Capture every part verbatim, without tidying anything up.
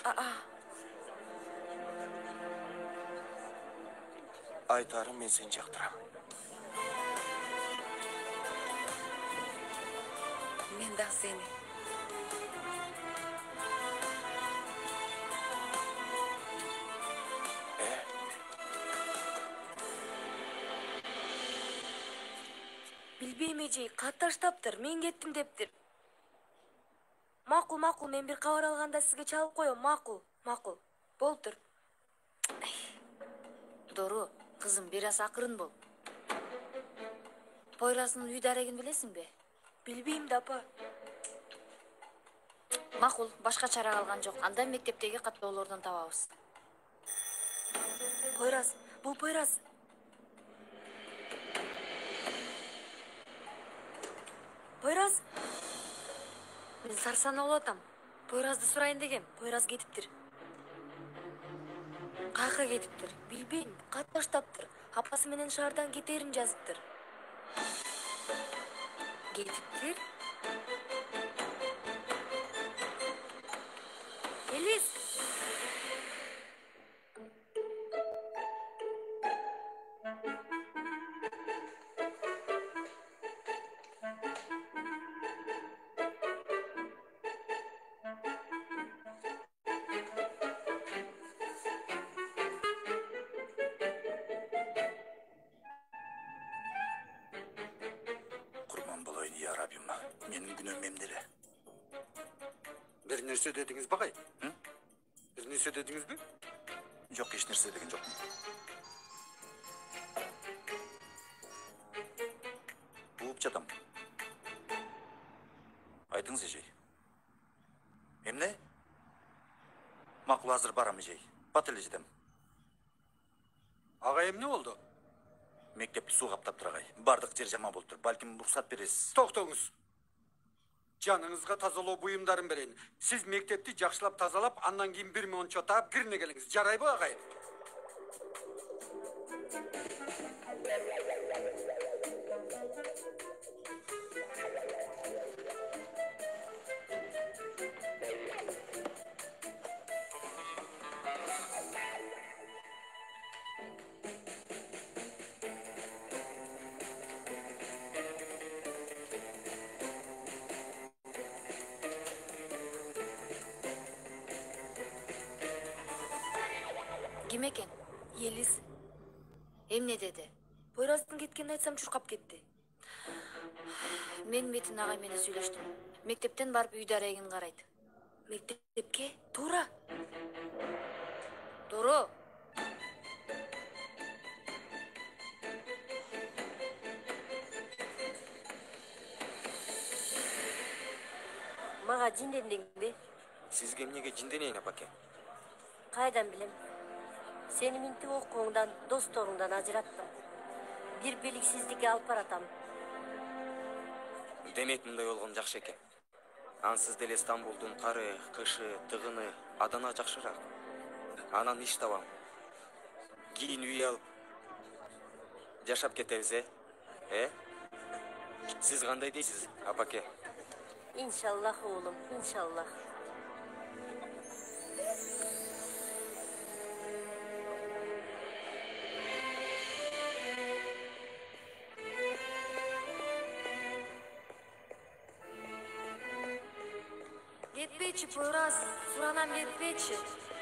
Aa. Aytarım, men seni jaqtiram. Men da seni. E? Bilbeyim ejey, кат таштаптыр, мен кеттим дептир. Макул, макул, мен бир кабар алганда сизге чалып коем, макул, макул. Болуптур. Дору, кызым, бир аз акырын бол. Пойраздын үй дарегин билесиңби? Билбейм да, апа. Макул, башка чара калган жок. Анда мектептеги каттоолордон табабыз. Пойраз, бул Пойраз. Пойраз. Мен сарсана болуп атам. Пойразды сурайын дегем. Пойраз кетиптир. Каяка кетиптир? Билбейм, кат таштаптыр. Апасы менен шаардан кетерин жазыптыр. Кетиптир? Элис. Kurban bolayın ya Rabbim. Menin günüm emdele. Bir nerse dediniz bakay? Hı? Bir nerse dediniz mi? Yok, hiç nerse degen yok. Buup жатам. Айтыңыз, ejey. Эмне? Макул, азыр барам, ejey. Бат эле жетем. Ağayım ne oldu? Мектепти суу каптаптыр, агай. Бардык жер жаман болуптур. Балким уруксат бересиз. Toktonguz. Canınızga тазалоо буюмдарын берейин. Siz mektepti жакшылап тазалап, андан кийин бир мончо таап кирине келиңиз. Жарайбы, агай? Ким экен? Елис. Эмне деди? Пойраздын кеткенин айтсам чуркап кетти. Мен Метин агай менен сүйлөштүм. Мектептен барып үй дарегин карайт. Мектепке? Туура. Дору. Мага жиндендиңби? Сизге эмнеге жинденейин, апаке? Кайдан билем? Сени минтип окууңдан, досторуңдан ажыраттым. Бир белгисиздикке алып баратам. Демек мындай болгон жакшы экен. Ансыз деле Стамбулдун кары, кышы, тыгыны Адана жакшыраак. Анан иш табам. Кийин үй алып жашап кетебиз, э? Э? Сиз кандай дейсиз, апаке? Иншаллах, оğlum, иншаллах. Кетпейчи, Пойраз. Суранам, кетпейчи.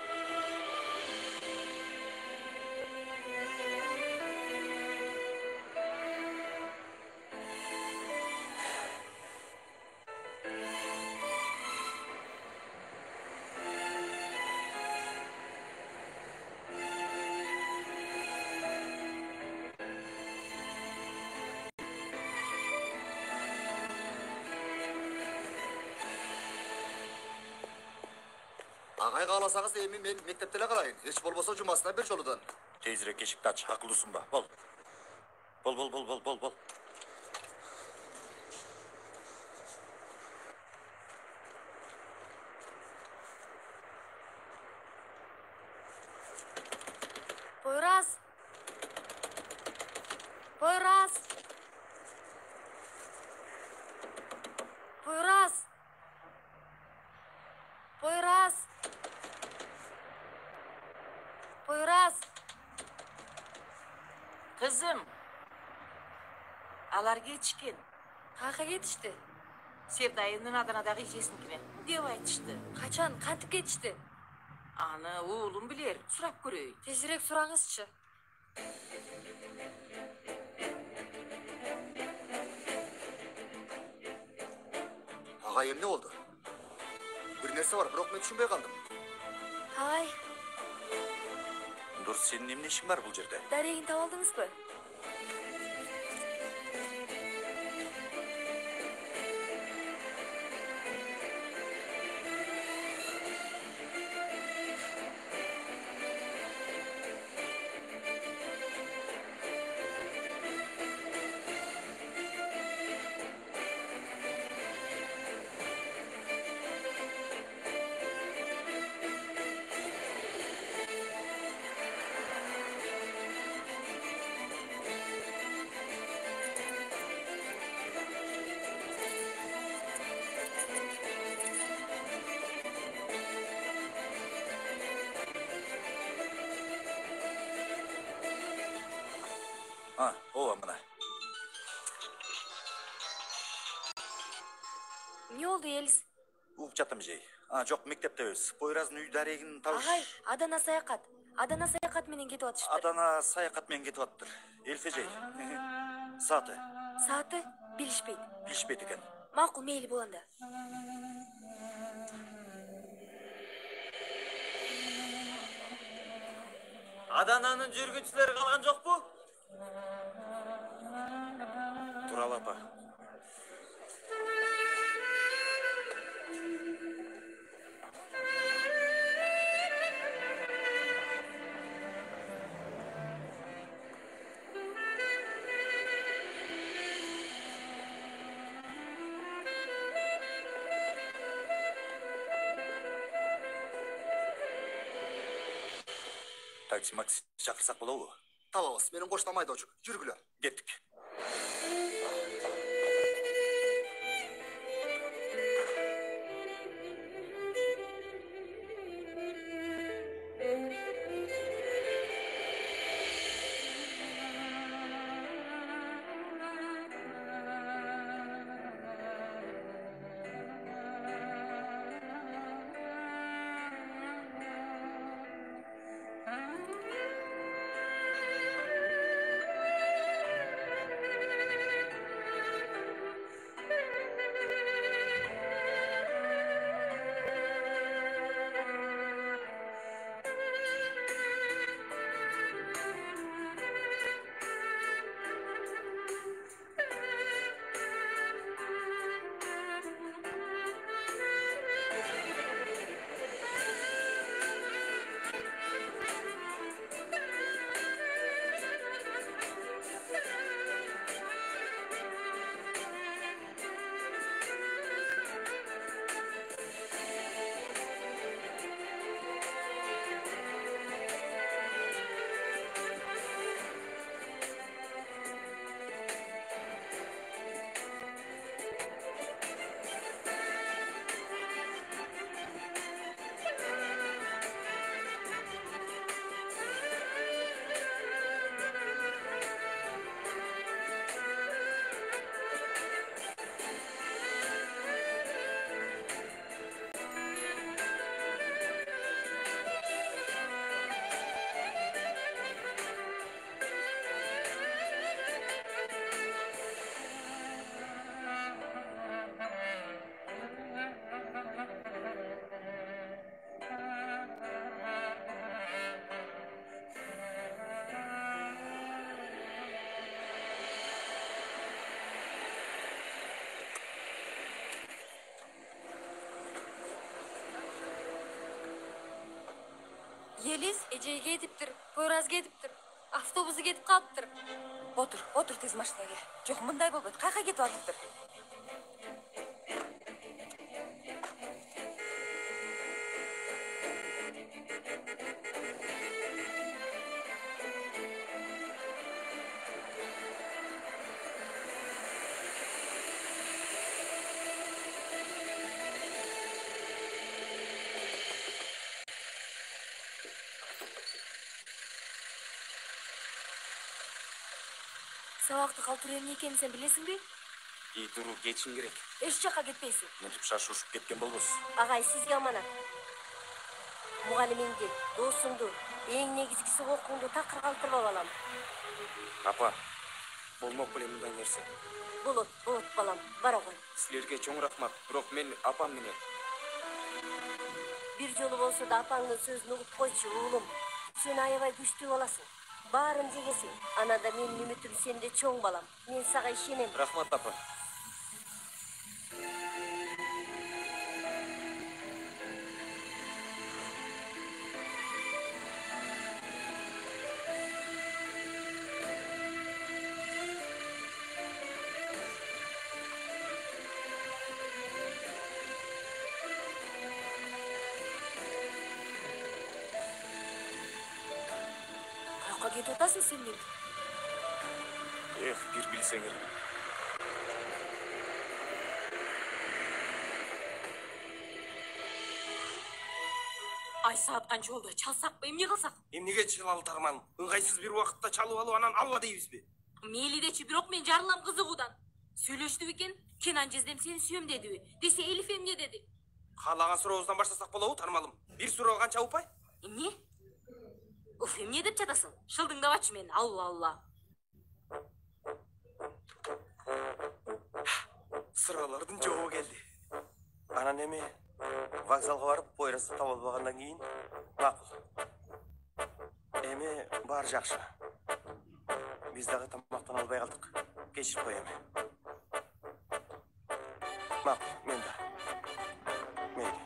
Агай кааласаңыз эми мен мектепте эле калайын. Эч болбосо жумасына бир жолудан. Тезирээк эшикти ач, акылдуусуң ба? Бол. Бол, бол, бол, бол, бол, бол. Пойраз. Пойраз. Пойраз. Пойраз. Kızım. Alar geçkin. Kayqa ketishdi? Sevdayının Adana'daki ijesinkine. Dep aytıştı. Qachon, qantib ketishdi? Ana oğlum bilir. Surap göreyim. Tezroq so'rangizchi. Ağayım ne oldu? Bir nerse var, bırak ben düşünmeye kaldım. Hay, Dur, senin emne işin var bu yerde? daragini topaldingizmi? Ha, o amına. Ne oldu Yeliz? Uğup jattım jey. Ha, жоқ мектепте өз. Poyraz'ın uy darегин табыш. Ag'ay, Adana sayoqat. Adana sayoqat менен кетип атышты. Adana sayakat men ketip attır. Elfe jey. Saati. Saati bilishpeydi. Bilishpeydi ekan. Ma'qul, meyli bo'landi. Adana'nın жүргүнчүлөрү калган жокпу? Турал апа. Taksi maksi çakırsak bolabı? Tamamız, benim koşlamaydı çocuk. Yürgüler. Gettik. Yeliz ejeyga ketiptir, Poyrazga ketiptir. Avtobusi ketib qolibdir. Otur, otur tez mashinaga. Yo'q, bunday bo'lmaydi. Qayerga ketib olibdir? Сабакты калтыруу эмне экенин сен билесиңби? ий дуру кетишим керек. Эч жакка кетпейсиң. Мынтип шашушуп кеткен болбосуз. Агай, сизге аманат. Мугалимиңди, досуңду, эң негизгиси окууңду такыр калтырба балам. Апа, болмок белем мындай нерсе. Болот, болот балам, бара кой. Силерге чоң рахмат, бирок мен апам менен. Бир жолу болсо да апаңдын сөзүн угуп койчу, уулум. Сен аябай күчтүү боласың. Баарын жегесиң. Анада менин үмүтүм сенде чоң балам. Мен сага ишенем. Рахмат апа. Каяка кетип атасың сен мен? Эх, бир билсеңер. Ай саат канча болду? Чалсакпы, эмне кылсак? Эмнеге чалалы тарман? Ыңгайсыз бир убакытта чалып алып анан алла дейбизби? Мейли дечи, бирок мен жарылам кызыгуудан. Сүйлөштү экен, Кенан жездем сени сүйөм дедиби? Десе Элиф эмне деди? Каалаган сурообуздан баштасак болобу, тармалым? Бир суроо канча упай? Эмне? Уф, эмне деп жатасың? Шылдыңдабачы мен, алла алла. Суроолордун жообу келди. Анан эми вокзалга барып, поездды таап албагандан кийин макул. Эми баары жакшы. Биз дагы тамактан албай калдык. Кечирип кой эми. Макул, мен да. Мейли.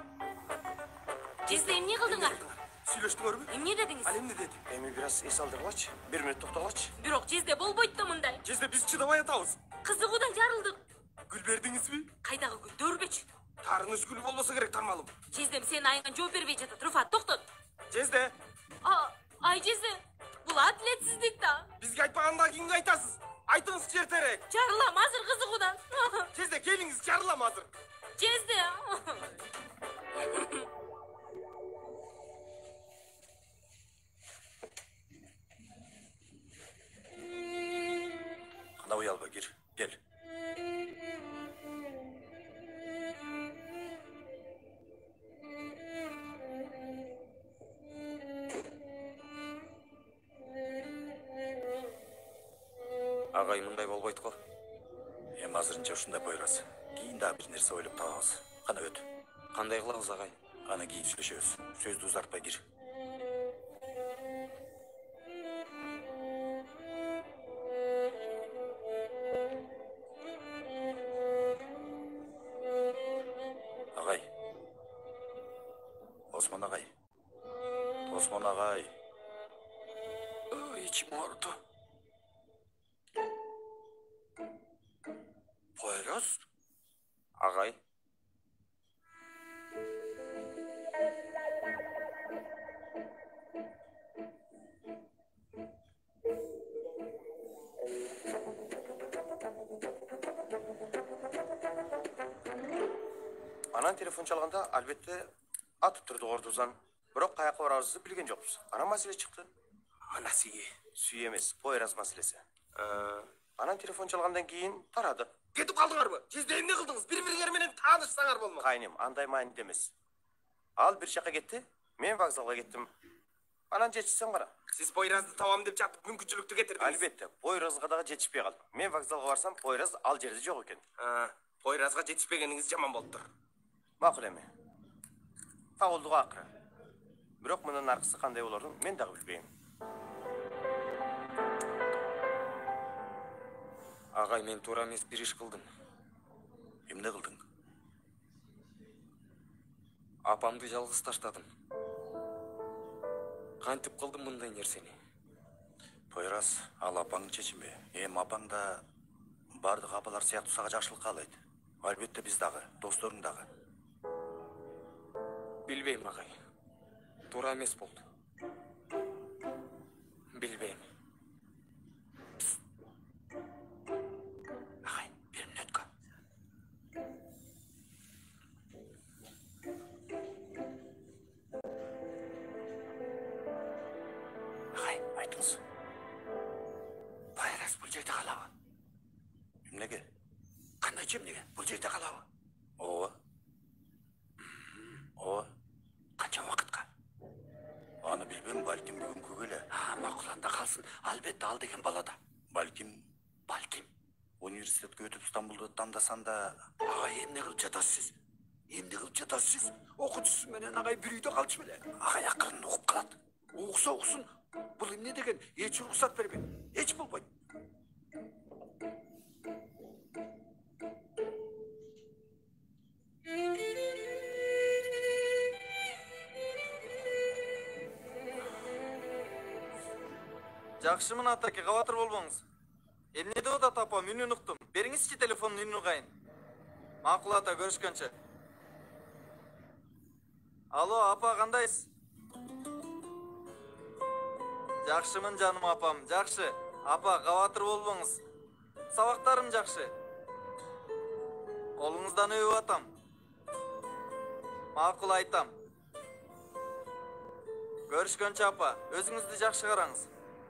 Жезде эмне кылдыңар? Сүйлөштүңөрбү? Эмне дедиңиз? Ал эмне деди? Эми бир аз эс алдыргылачы. Бир мүнөт токтогулачы. Бирок жезде болбойт да мындай. Жезде биз чыдабай атабыз. Кызыгуудан жарылдык. Гүл бердиңизби? Кайдагы гүл дөөрбөчү. Тарыңыз гүл болбосо керек, тармалым. Жездем сенин айыңан жооп бербей жатат. Руфат, токтот. Жезде, А, ай жезде. Бул адилетсиздик да. бизге айтпаганда кимге айтасыз? Айтыңыз чертерек. Жарылам азыр кызыгуудан. Жезде, келиңиз, жарылам азыр. Жезде. Кана уялба, кир. Кел. Агай, мындай болбойт го. Эми азырынча ушундай бойрасы. Кийин дагы бир нерсе ойлоп табабыз. Кана өт. Кандай кылабыз агай? Аны кийин сүйлөшөбүз. Сөздү узартпай кир. Агай. Осмон агай. Осмон агай. ичим ооруду. Пойроз? Агай. Анан телефон чалганда албетте атып турду Ордузан. Бирок каяка барабызды билген жокпуз. Анан маселе чыкты. Анасыйы. Сүй эмес, поераз маселеси. Анан телефон чалгандан кийин тарады. Кетип калдыңарбы? Жезде эмне кылдыңыз? Бири-бириңер менен таанышсаңар болмок. Кайнем, андай маанилде эмес. Ал бир жака кетти, мен вокзалга кеттим. Анан жетишсем кара. Сиз Пойразды табам деп жатып мүмкүнчүлүктү кетирдиңиз. Албетте, Пойразга дагы жетишпей калдым. Мен вокзалга барсам, Пойраз ал жерде жок экен. Пойразга жетишпегениңиз жаман болуптур. Макул эми. Табылдык акыры. Бирок мындан аркысы кандай болорун мен дагы билбейм. Агай, мен туура эмес бир иш кылдым. Эмне кылдың? Апамды жалгыз таштадым. Кантип кылдым мындай нерсени? Пойраз, ал апаңдын чечими. Эми апаң да бардык апалар сыяктуу сага жакшылык каалайт. Албетте биз дагы, досторуң дагы. Билбейм, агай. Туура эмес болду. Билбейм. Агай, бир мүнөткө. Агай, айтыңыз. Пойраз Poyraz bул жерде қалабы? Эмнеге? Кандайчы эмнеге? Бул жерде қалабы? Ооба. Ооба. Канча убакытка? Аны билбейм, балким бүгүнкү эле. А, макул анда калсын. Албетте ал деген балада. Балким Балким. университетке өтүп Стамбулду тандасан да Агай эмне кылып жатасыз? Эмне кылып жатасыз? Окуучусу менен агай бир үйдө калчу беле. Агай акырын угуп калат. Угса угсун. Бул эмне деген? Эч уруксат бербейт. Эч болбойт. Жакшымын атаке, кабатыр болбоңуз. Эмне деп атат апа, мен унуктум. Бериңизчи телефондун үнүн угайын. Макул ата, көрүшкөнчө. Алло, апа, кандайсыз? Жакшымын жаным апам, жакшы. Апа, кабатыр болбоңуз. Сабактарым жакшы. Колуңуздан өбүп атам. Макул айтам. Көрүшкөнчө апа, өзүңүздү жакшы караңыз.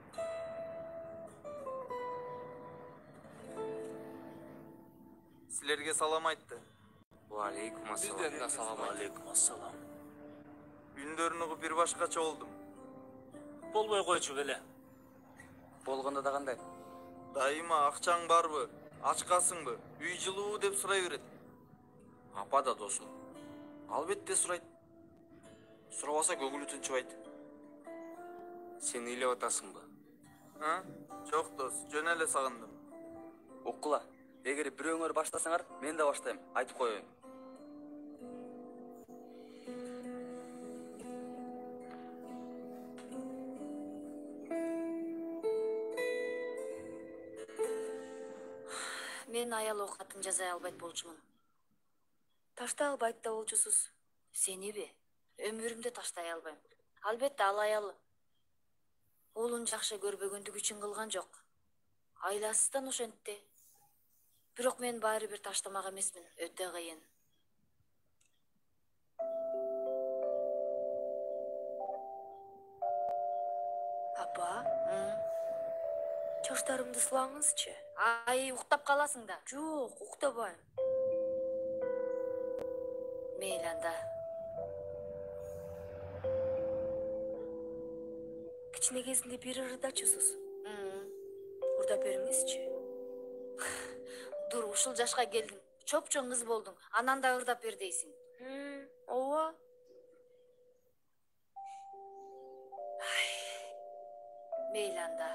Силерге салам айтты. Алейкум ассалам. Бизден да салам айтты. алейкум ассалам. Үндөрүн угуп бир башкача болдум. Болбой койчу беле. Болгондо да кандай? Дайыма акчаң барбы? Ачкасыңбы? Үй жылуу деп сурай берет. Апа да досум. Албетте сурайт. Сурабаса көңүлү тынчыбайт. Сен ыйлап атасыңбы? А? Жок дос, жөн эле сагындым. Уккула. Эгер бирөөңөр баштасаңар, мен да баштайм. Айтып коеюн. Мен аял оокатын жасай албайт болчумун. Таштай албайт да болчусуз. Сениби? Өмүрүмдө таштай албайм. Албетте ал аялы. Уулун жакшы көрбөгөндүгү үчүн кылган жок. Айласыздан ошентти. Бирок мен баары бир таштамак эмесмин, өтө кыйын. Апа, чачтарымды сылаңызчы. Ай, уктап каласың да. Жок, уктабайм. Мейли анда. Кичине кезинде бир ырдачусуз. Урдап бериңизчи. Дур, ушул жашка келдиң. Чоп-чоң кыз болдуң. Анан да ырдап бер дейсиң. Ооба. Мейли анда.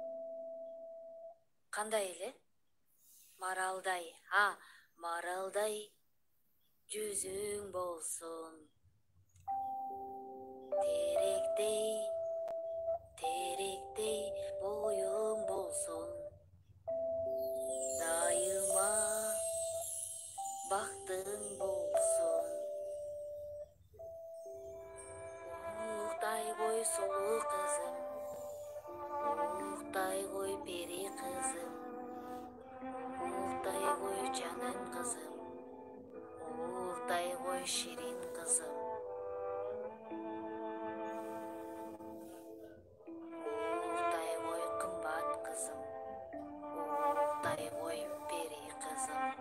Кандай эле? Маралдай. А, маралдай. Жүзүң болсун. Теректей, теректей боюң болсун. Дайыма бактың болсун. Уктай кой сулуу кызым. Уктай кой пери кызым. Уктай кой жаным кызым. Уктай кой ширин кызым. Уктай кой кымбат кызым. Уктай кой пери кызым.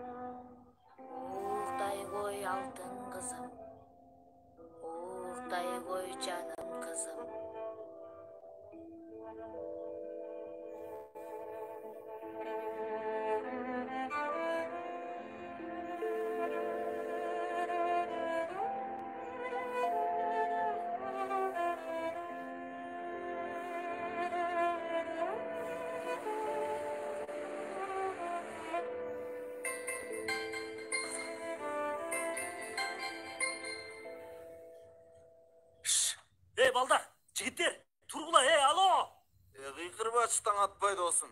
Уктай кой алтын кызым. Уктай кой жаным кызым. Эй, балдар, жигиттер, тургула, эй, алло! Э, кыйкырбачтан атпай досум.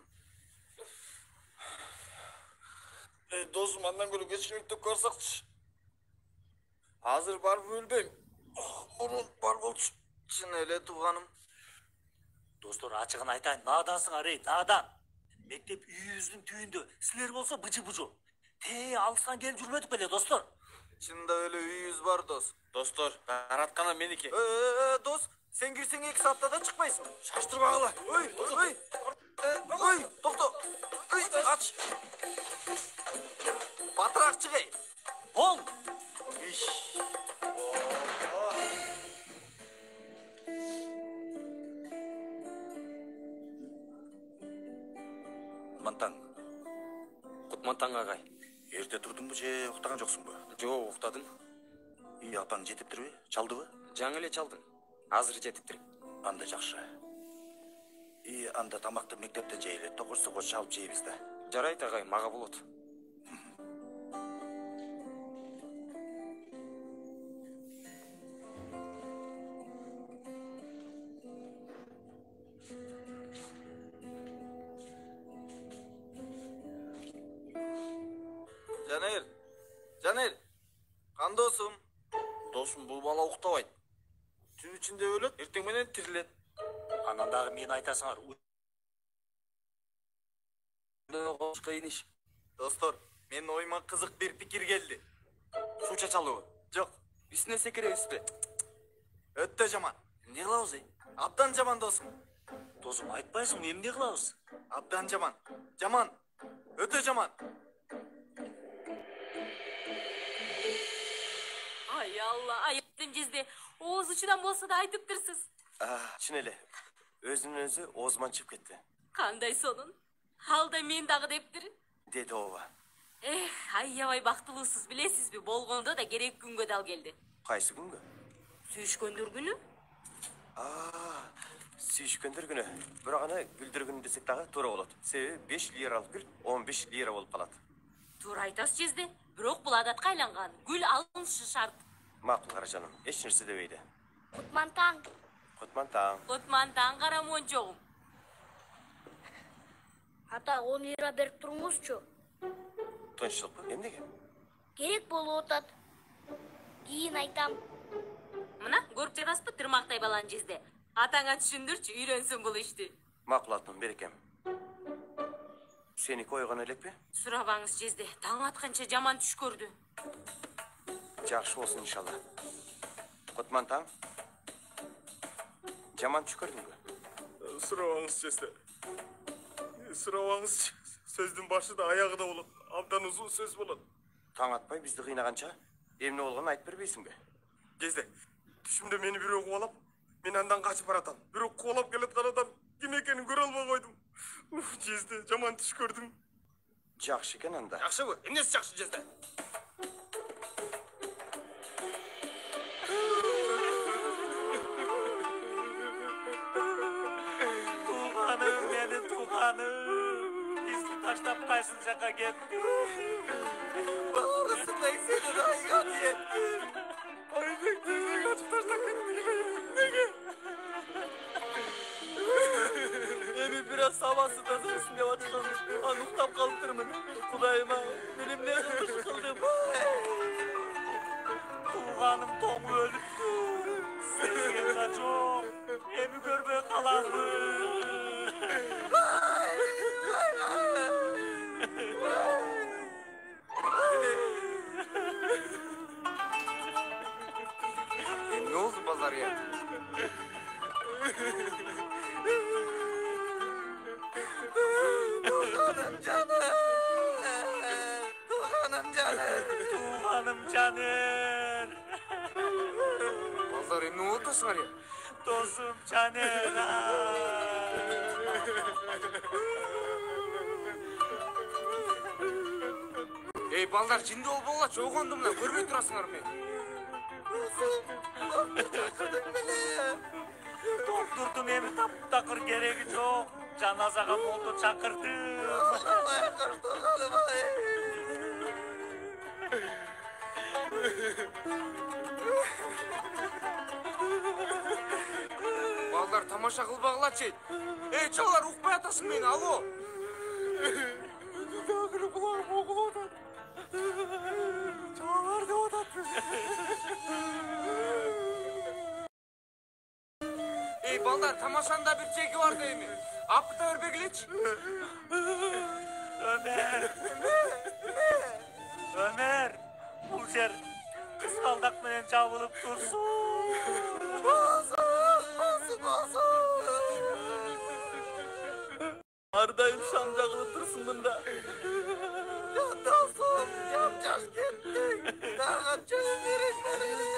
Эй, досум, андан көрө кечкиликтеп барсакчы. Азыр барып өлбөйм. Мурун бар болчу. Чын эле тууганым. Достор, ачыгын айтайын, наадансыңар, эй, наадан. Мектеп үйүбүздүн түбүндө, силер болсо быжы-бужу. Те, алыстан келип жүрбөдүк беле, достор. Чында эле үйүбүз бар дос. Достор, таратканы меники. Э, дос, сен кирсең эки саатта да чыкпайсың. Шаштырбагыла. Ой, ой. Ой, токто. Ой, ач. Батыраак чыгай. Оң! Иш. Мантаң, Кутмантаң агай. ерте турдуңбу же уктаган жоксуңбу? Жок, уктадым. Үй апаң жетиптирби? Чалдыбы? Жаңы эле чалдым. Азыр жетиптир. Анда жакшы. И анда тамакты мектептен жейли, токурсуга чалып жейбиз да. Жарайт агай, мага болот. Жанер. Жанер. Кандосуң? Досум, бул бала уктабайт. Түн ичинде өлөт, эртең менен тирилет. Анан дагы мен айтасыңар. Кыйын иш. Достор, менин оюма кызык бир пикир келди. Суу чачалыбы? Жок. Үстүнө секиребизби? Өтө жаман. Эмне кылабыз, ey? Абдан жаман досум. Досум, айтпайсың, эмне кылабыз? Абдан жаман. Жаман. Өтө жаман. Ай Алла, аяттын жезде. Ооз учудан болсо да айтып турсуз. Чын эле. Өзүнүн өзү оозуман чыгып кетти. Кандай сонун? Ал да мен дагы дептир. Деди ооба. Эх, аябай бактылуусуз, билесизби? Болгондо да керек күнгө дал келди. Кайсы күнгө? Сүйүшкөндөр күнү? Сүйүшкөндөр күнү. Бирок аны гүлдөр күнү десек дагы туура болот. Себеби беш лиралык гүл он беш лира болуп калат. Туура айтасыз жезде. Бирок бул адатка айланган. Гүл алынышы шарт. Макул каражаным, эч нерсе дебейди. Кутмантаң. Кутмантаң. Кутмантаң карамончогум. Ата он лира берип туруңузчу. Тынччылыкпы? Эмнеге? Керек болуп атат. Кийин айтам. Мына көрүп жатасызбы тырмактай баланы жезде. Атаңа түшүндүрчү, үйрөнсүн бул ишти. Макул атым, берекем. Сеники ойгон элекпи? Сурабаңыз жезде. Таң атканча жаман түш көрдү. Жакшы болсун иншалла. Кутмантаң. Жаман түш көрдүңбү? Сурабаңыз жезде. Сурабаңыз сөздүн башы да аягы да болот. Абдан узун сөз болот. Таң атпай бизди кыйнаганча эмне болгонун айтып бербейсиңби? Жезде, түшүмдө мени бирөө кубалап, мен андан качып баратам. Бирөө кубалап келаткан адам ким экенин көрө албай койдум. Уф, жезде, жаман түш көрдүм. Жакшы экен анда. Жакшыбы? Эмнеси жакшы жезде? Туғаным, мені туғаным. Бізді таштап қайсың жаққа кетті. Баларысындай сені райган етті. Айбек, неге качып таштап кетти? Неге? Эми бираз сабасы тазарсын деп атышкан. Аны уктап калыптырмын. Кудайыма, мен эмне кылдым? Туғаным тоң өлүптү. Сезген да жок. Эми көрбөй калармын. Эмне болду балдарга? Туғаным жаным. Туғаным жаным. Туғаным Жанер. Балдар эмне болуп атасыңар я? Досум Жанер. Эй, балдар, жинди болбогула, чогонду мына көрбөй турасыңар мени. Доктурдун эми таптакыр кереги жок. Жаназага молду чакырдым. Балдар, тамаша кылбагылачы. Эй, чалар, укпай атасың мени, алло. Дагы кулагым огулуп атат. Чалар деп атат. Эй, балдар, тамашанда бир чеки бар дейми. Апкыта бербегилечи. Ömer. Ömer. Бул жер кыскалдак менен жабылып турсун. Болсун, болсун, болсун. шам жагылып турсун мында. Dostum, yapacağız gittik. Dargaçını verin verin.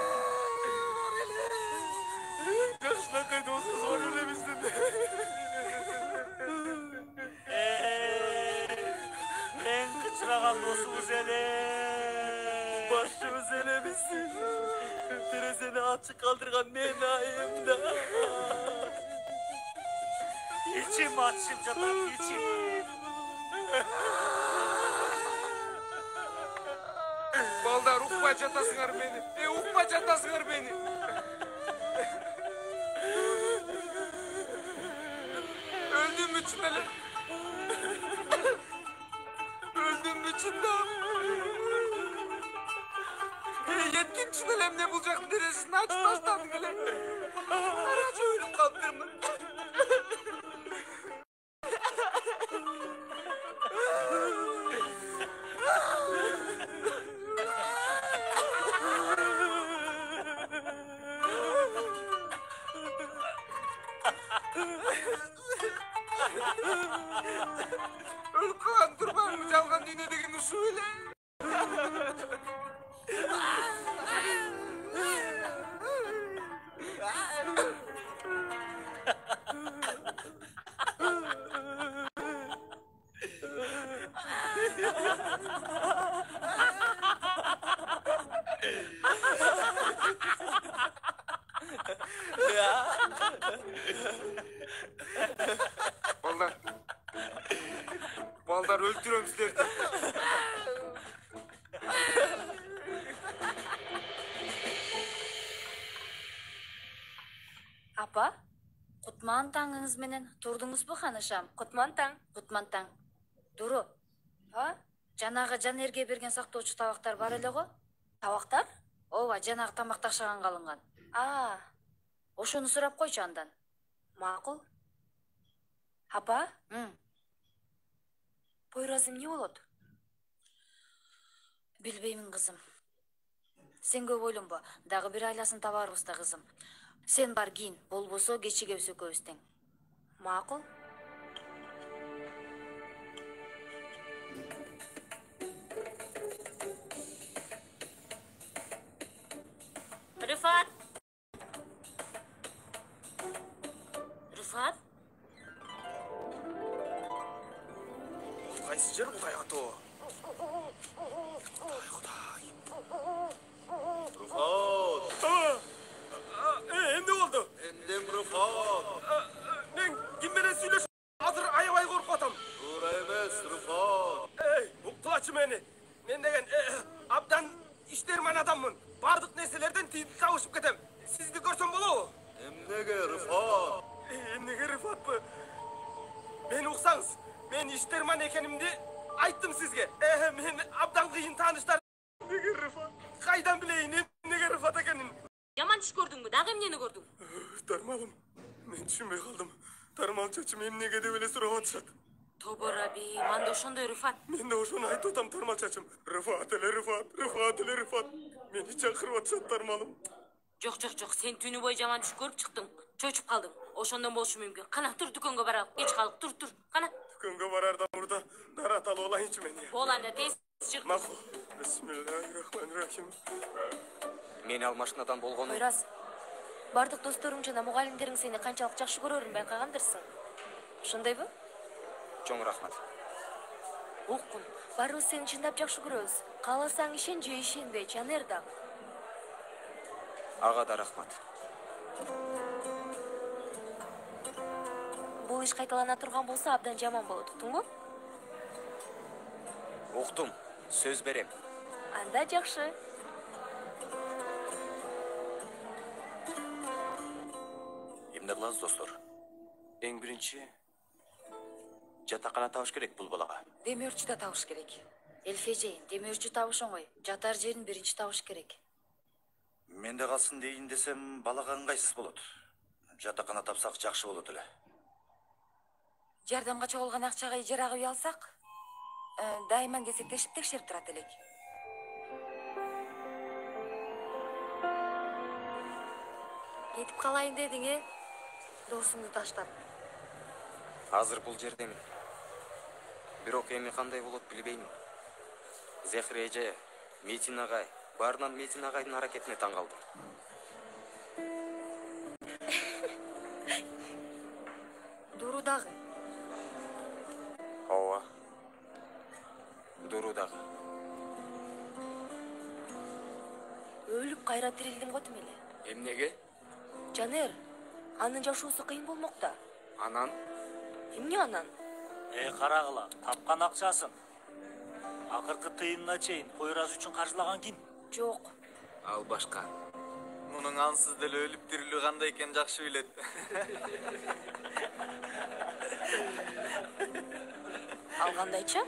Жакшынакай досуң бар элебиздин. Мен кычыраган досубуз эле. Башыбыз элебиздин. Терезени ачык калтырган мен айым да. İçim açıp жатат, içim. Балдар, укпай жатасыңар мени. Э, укпай жатасыңар мени. Öldüm mü çimele? Öldüm mü çimde? Yetkin çimelem ne bulacak deresini aç taşladın hele. Aracı ölüm kaldırma. Ölüp kalan durmam mı çalgan düğüne degen usu öyle? Балдар. Балдар öldürüyorum sizleri. Апа, кутман таңыңыз менен турдуңузбу ханышам? Кутман таң. Кутман таң. Дуру. А? Жанагы Жанерге берген сактоочу табактар бар эле го? Табактар? Ооба, жанагы тамак ташаганга алынган. А, Ошону сурап койчу андан. макул. Апа, М, Пойраз эмне болот? билбеймин кызым. Сен көп ойлонбо, дагы бир айласын табарбыз да кызым. Сен бар кийин, болбосо кечигебиз экөөбүз тең. Макул. Rıfat. Rıfat. Кайсы жер Кудай ато? Rıfat. Ee, emne oldu? Endem Rıfat. Ben kim menен сүйлөшүп азыр аябай коркуп атам. Туура эмес, Rıfat. Ey, уктулачы мени. Мен деген абдан иштерман адаммын. Бардык нерселерден тиип табышып кетем. Сизди көрсөм болобу? Эмнеге, Rıfat? Эмнеге Рыфатпы? Мени уксаңыз, мен иштерман экенимди айттым сизге. Э, мен абдан кыйын тааныштар. Эмнеге Рыфат? Кайдан билейин эмнеге Рыфат экенин? Yaman iş gördün mü? Daha emniyeni gördün. Тармалым, мен түшүнбөй калдым. Тармал чачым эмнеге деп эле сурап атышат. Tobora bi, manda ошондой Rıfat. Мен да ошону айтып атам Тармал чачым. Рыфат эле Рыфат, Рыфат эле Рыфат. Мени чакырып атышат Тармалым. Жоқ, жоқ, жоқ. Sen түнү бою жаман түш көрүп чыктың. Чочуп калдың. Ошондон болушу мүмкүн. Кана тур дүкөнгө баралы. Кеч калдык. Тур, тур. Кана. Дүкөнгө барардан мурда дарат алып алайынчы мен. Бол анда тез чык. Макул. Бисмиллахиррахманиррахим. Мен ал машинадан болгону. Пойраз. Бардык досторуң жана мугалимдериң сени канчалык жакшы көрөрүн байкагандырсың. Ошондойбу? Чоң рахмат. Уккун. Баарыбыз сени чындап жакшы көрөбүз. Кааласаң ишен же ишенбе, Жанер да. Ага да рахмат. Бул иш кайталана турган болсо абдан жаман болот, уктуңбу? Уктум. Сөз берем. Анда жакшы. Эмне кылабыз, достор? Эң биринчи жатакана табыш керек бул балага. Демөөрчү да табыш керек. Элфежей, демөөрчү табыш оңой. Жатар жерин биринчи табыш керек. Менде калсын дейин десем, балага ыңгайсыз болот. Жатакана тапсак жакшы болот эле. Жардамга чогулган акчага ижарага үй алсак, дайыман кезектешип текшерип турат элек. Кетип калайын дедиң, э? Досуңду таштап. Азыр бул жердемин. Бирок эми кандай болот билбейм. Зехир эже, Метин агай, баарынан Метин агайдын аракетине таң калдым. Дуру дагы. Ооба. Дуру дагы. Өлүп кайра тирилдим го тим эле. Эмнеге? Жанер, анын жашоосу кыйын болмок да. Анан Эмне анан? Эй карагыла, тапкан акчасын. Акыркы тыйынына чейин Койраз үчүн каржылаган ким? Жок. Ал башка. Мунун ансыз деле өлүп тирилүү кандай экенин жакшы билет. Ал кандайча?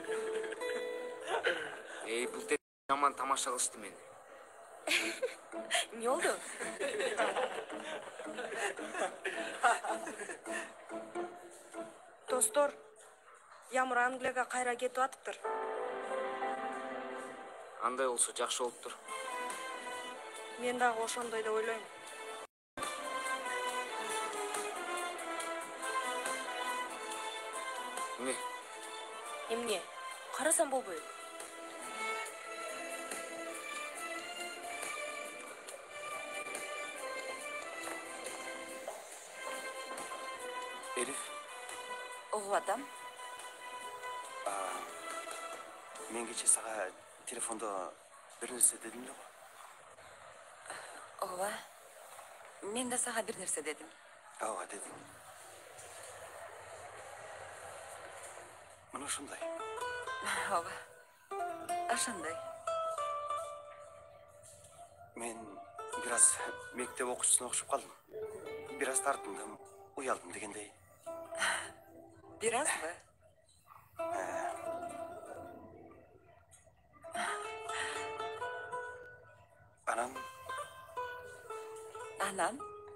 Эй, бул тек жаман тамаша кылышты мени. Эмне болду? Достор, Ямыр Англияга кайра кетип атыптыр. Андай болсо жакшы болуптур. Мен дагы ошондой деп ойлойм. Эмне? Эмне? Карасам болбойбу. Элиф, Угуп атам. мен кече сага телефондо бир нерсе дедим эле го. Ооба. Мен да сага бир нерсе дедим. Ооба дедиң. Мына ушундай. Ооба. Ошондой. Мен бир аз мектеп окуучусуна окшоп калдым. Бир аз тартындым, уялдым дегендей. Бир азбы? Анан Анан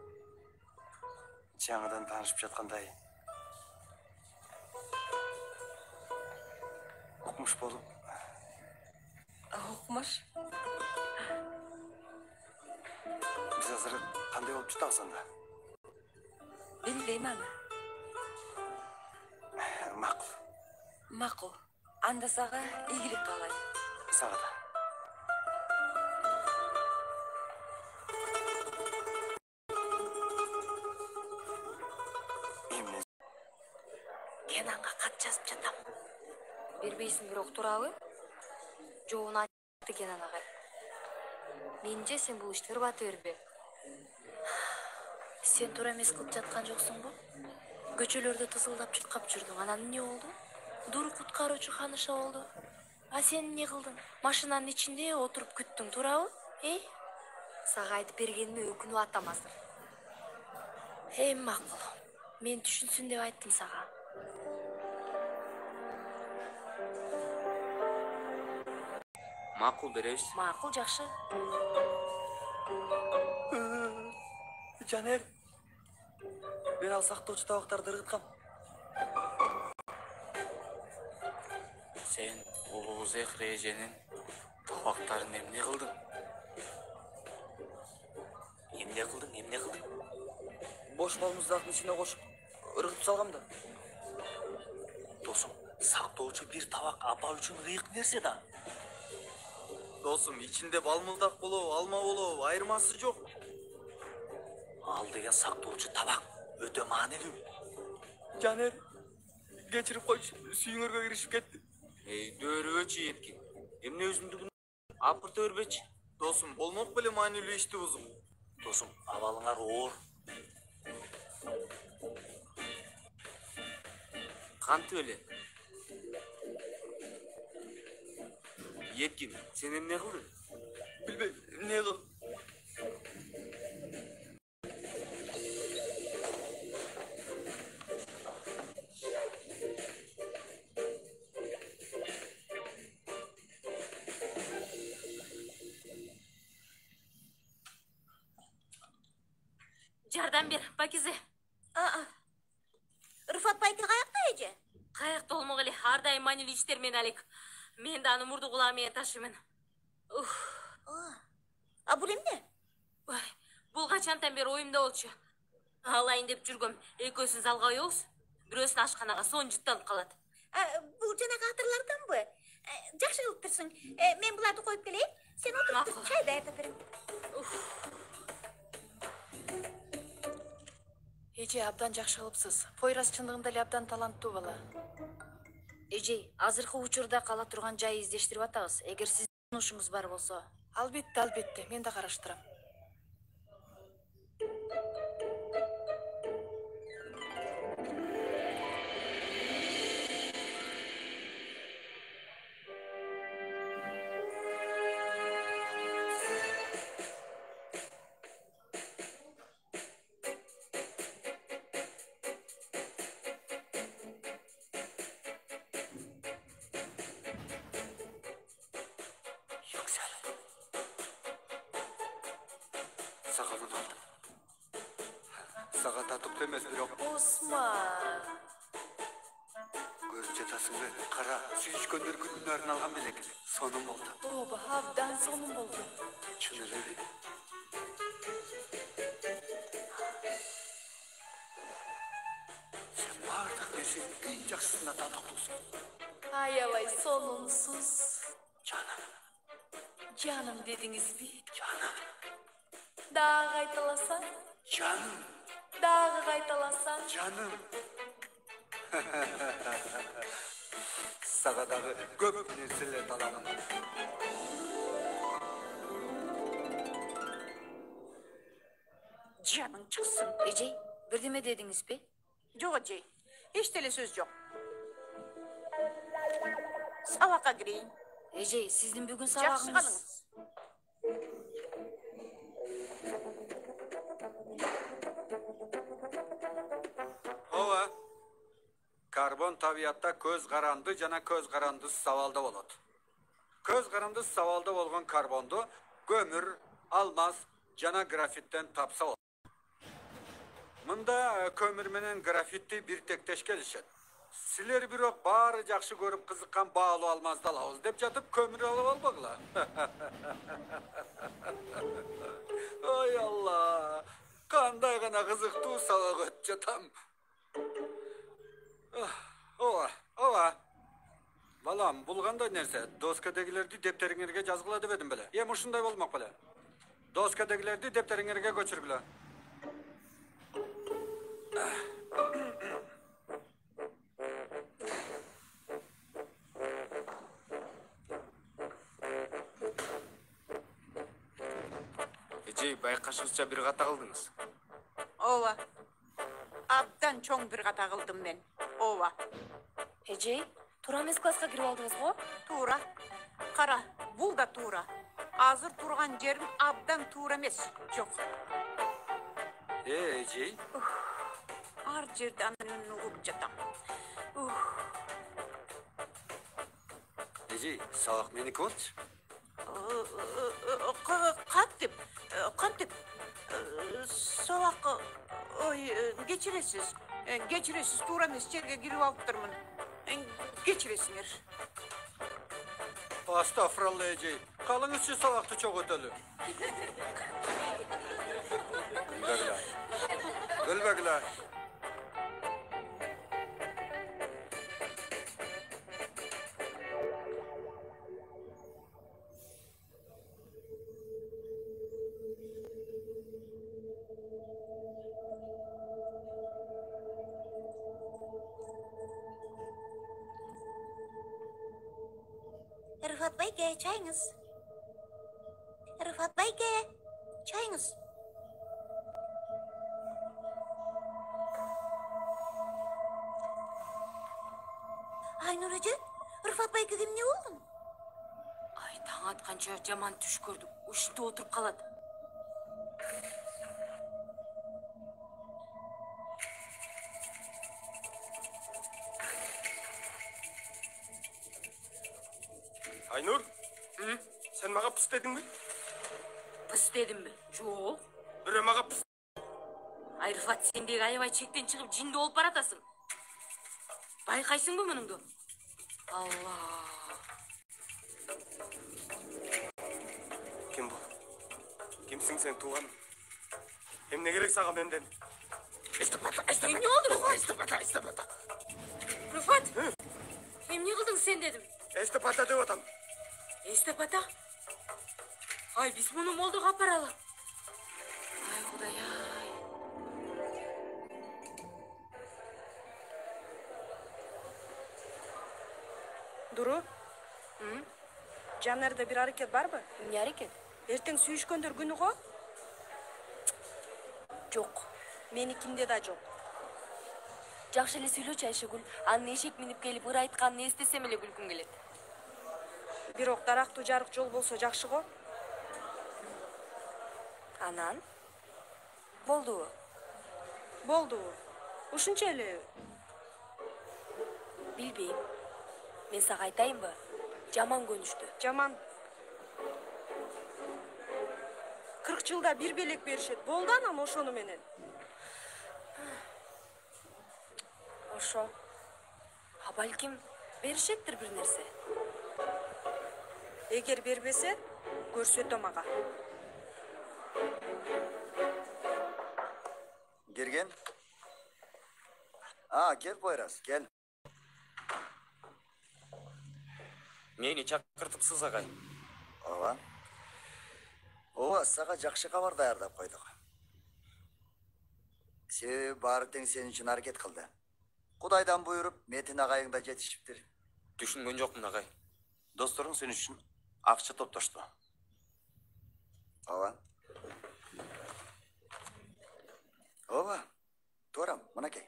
жаңыдан таанышып жаткандай укмуш болуп. Укмуш? Биз азыр кандай болуп жатабыз анда? Билбейм аны. Макул. Макул. Анда сага ийгилик каалайм. Сага да. Эмне? Кенанга кат жазып жатам. Бербейсиң бирок туурабы? Жообун айтты Кенан агай. Менимче сен бул ишти ырбата бербе. Сен туура эмес кылып жаткан жоксуңбу? Көчөлөрдө тызылдап чуркап жүрдүң. Анан эмне болду? Дуру куткаруучу ханыша болду. А сен эмне кылдың? Машинанын ичинде отуруп күттүң, туурабы? Эй? Сага айтып бергениме өкүнүп атам азыр. Эми макул. Мен түшүнсүн деп айттым сага. Макул беребиз. Макул, жакшы. Жанер, мен ал сактоочу табактарды ыргыткам. Сен улуу Зехир эженин табактарын эмне кылдың? Эмне кылдың, эмне кылдың? Бош балмуздактын ичине кошуп ыргытып салгам да. Досум, сактоочу бир табак апа үчүн ыйык нерсе да. Досум, ичинде балмылдак болобу, алма болобу, айырмасы жок. Ал деген сактоочу табак өтө маанилүү. Жанер, кечирип койчу, сүйүңөргө киришип кетти. Эй, дөөрөбөчү Еткин. Эмне өзүндүгүн апырта бербечи. Досум, болмок беле маанилүү ишти бузуп. Досум, абалыңар оор. Кантип эле? Еткин, сен эмне кылдың? Билбейм, эмне кыл? Жардам бер, Пакизе. Aa, Rıfat Bayka kayakta ece? Каякта болмок эле, ар дайым маанилүү иштер менен алек. Мен да аны мурду кулагы менен ташыймын. Ух. А бул эмне? Ой, бул качантан бери оюмда болчу. Алайын деп жүргөм. Экөөсүн залга коебуз. Бирөөсүн ашканага сонун жыттанып калат. Бул жанагы атырларданбы? Жакшы кылып турсуң. Мен буларды коюп келейин. Сен отуруп тур, чай даярдап берем. Эже, абдан жакшы кылыпсыз. Пойрас чындыгында эле абдан таланттуу бала. Эжей, азыркы учурда кала турган жай издештирип атабыз. Эгер сиздин сунушуңуз бар болсо. Албетте, албетте, мен да караштырам. Сағамын алдым. Саға татып демес бирок. Осман. Көрүп жатасың бе? Кара, сүйүшкөндөр күнүнө арналган белек. Сонун болду. Ооба, абдан сонун болду. Чын элеби? Сен бардык нерсенин эң жакшысына татыктуусуң. Аябай сонунсуз. Жаным. Жаным дедиңизби? Жаным. Дагы кайталасаң? Жаным. Дагы кайталасаң? Жаным. Сага дагы көп нерселер таланам. Жаның чыксын. Эжей, бирдеме дедиңизби? Жок, эжей. Эч деле сөз жок. Сабакка кирейин. Эжей, сиздин бүгүн Жакшы сабагыңыз. калыңыз. Ооба. Карбон табиятта көз каранды жана көз карандысыз сабалда болот. Көз карандысыз сабалда болгон карбонду көмүр, алмаз жана графиттен тапса болот. Мында көмүр менен графитти бир тектеш келишет. Силер бирок баары жакшы көрүп кызыккан баалуу алмазды алабыз деп жатып көмүр алып албагыла. Ой Алла, кандай гана кызыктуу сабак өтүп жатам. Ооба, ооба. Балам, бул кандай нерсе? Доскадагилерди дептериңерге жазгыла деп эдим беле. Эми ушундай болмок беле. Доскадагилерди дептериңерге көчүргүлө. Эжей, байкашыбызча бир ката кылдыңыз. Ооба. Абдан чоң бир ката кылдым мен. Ооба. Эжей, туура эмес класска кирип алдыңыз го? Туура. Кара, бул да туура. Азыр турган жерим абдан туура эмес. Жок. Э, эжей. Ар жерден угуп жатам. Эжей, сабак меники болчу. Кантип, кантип. Сабак, ой, кечиресиз. Кечиресиз, туура эмес жерге кирип алыптырмын. Кечиресиңер. Астафралла, эжей. Калыңызчы сабакты чоготөлү. Гүлбегиле. Гүлбегиле. Рыфат байке, чайыңыз. Рыфат байке, чайыңыз. Айнур эже, Рыфат байкеге эмне болду? Ай, таң атканча жаман түш көрдүк. Ушинтип отуруп калат. Айнур, сен мага пыс дедиңби? Пыс дедимби? Жок. Бирөө мага пыс. Ай, Рыфат, сен деги аябай чектен чыгып жинди болуп баратасың. Байкайсыңбы мунуңду? Алла. Ким бул? Кимсиң сен тууган? Эмне керек сага менден? Эмне болду, Рыфат? Рыфат? Emne kıldın sen dedim. Estep ata деп атам. Estep ata. Ay biz bunu molduğa aparalı. Ay Huday ay. Duru. Hı? Caner'de bir hareket var mı? Ne hareket? Erten sүйüşкөндөр günü go? Yok. Menikinde de жоқ. Жакшы эле сүйлөчү Айшыгүл. Анын эшек минип келип ыр айтканын эстесем эле күлкүм келет. Бирок дарактуу жарык жол болсо жакшы го. Анан? Болдубу? Болду. Ушунча эле. Билбейм. Мен сага айтайынбы? Жаман көнүштү. Жаман. кырк жылда бир белек беришет. Болду анан ошону менен. Ошо. А балким беришеттир бир нерсе. Эгер бербесе, көрсөтөм ага. Келген? А, кел Пойрас, кел. Мени чакыртыпсыз агай. Ооба. Ооба, сага жакшы кабар даярдап койдук. Себеби баары тең сен үчүн аракет кылды. Кудайдан буйруп, Метин агайың да жетишиптир. Түшүнгөн жокмун агай. Досторуң сен үчүн акча топтошту. Ооба. Ооба. Туурам, мынакей.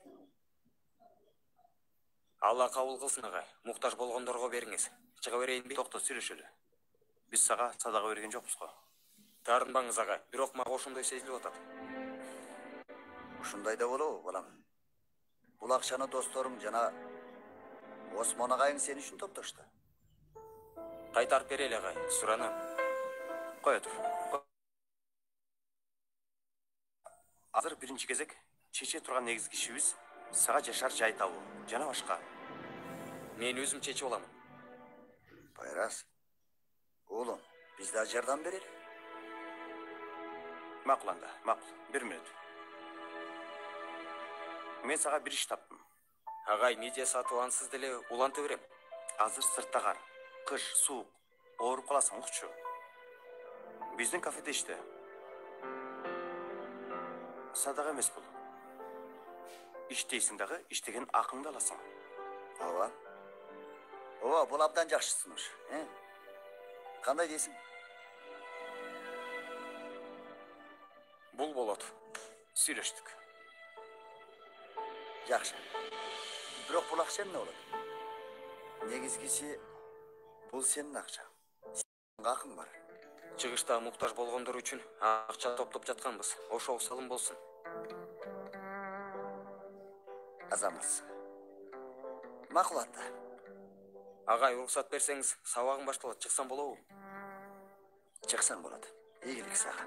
Алла кабыл кылсын агай. Муктаж болгондорго бериңиз. Чыга берейинби? Токто, сүйлөшөлү. Биз сага садага берген жокпуз го. Таарынбаңыз агай. Бирок мага ошондой сезилип атат. Ушундай да болобу, балам. Бул акчаны досторуң жана Осмон агайың сен үчүн топтошту. Кайтарып берели агай. Суранам. Кое тур. Азыр биринчи кезек чече турган негизги ишибиз сага жашар жай табуу жана башка. Мен өзүм чечип аламын. Пайрас. Оğlum, biz de жардам берели. Макул анда, макул. Бир мүнөт. Мен сага бир иш таптым. Агай, медиа сатып ансыз деле уланта берем. Азыр сыртта кар, кыш, суук, ооруп каласың укчу. Биздин кафеде иште. Садак эмес бул. Иштейсиң дагы, иштеген акыңды аласың. Ооба. Ооба, бул абдан жакшы сунуш, э? Кандай дейсиң? Бул болот. Сүйлөштүк. Жакшы. Бирок бул акча эмне болот? Негизгиси бул сенин акчаң. Сенин акың бар. Чыгышта муктаж болгондор үчүн акча топтоп жатканбыз. Ошого салым болсун. Азаматсың. Макул анда. Агай, уруксат берсеңиз, сабагым башталат. Чыксам болобу? Чыксаң болот. Ийгилик сага.